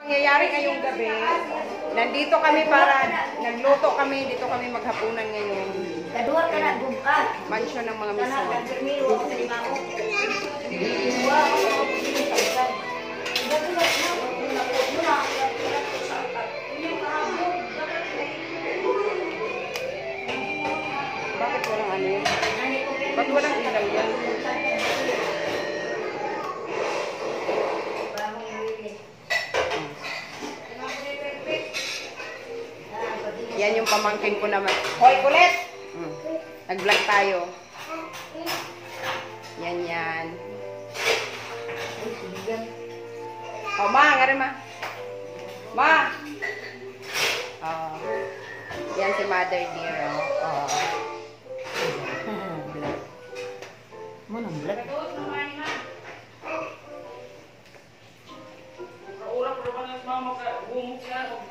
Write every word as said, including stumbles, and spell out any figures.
Nangyayari ngayong gabi, nandito kami para, nagluto kami, dito kami maghapunan ngayon. Kaduha ka na gumka. Mansyon ng mga miso. Bakit walang ano yun? Bakit walang ilaw yan? Yan yung pamangkin ko naman. Hoy, kulit! Hmm. Nag-vlog tayo. Yan, yan. Oh, ma, nga rin, ma. Ma! Oh. Yan si Mother Dear. Oh. Vlog. Mo nang vlog. Kaurap, pero pa nang mama ka, bumuk na,